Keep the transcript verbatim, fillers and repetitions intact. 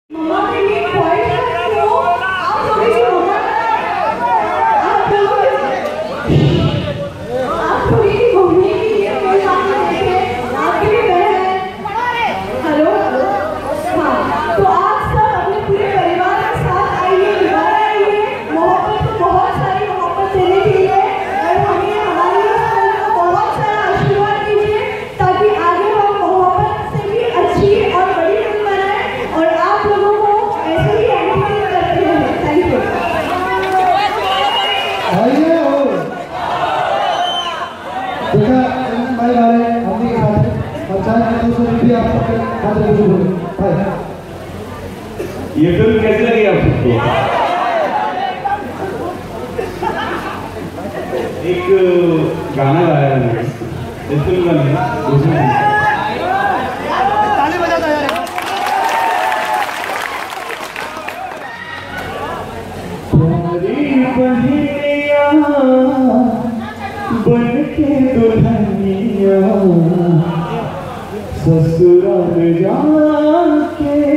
ये फिल्म कैसी लगी आप सबको? एक गाना गाया है इस फिल्म का नहीं, दूसरी ताली बजाता यार। बन के दुल्हनिया ससुराल जाके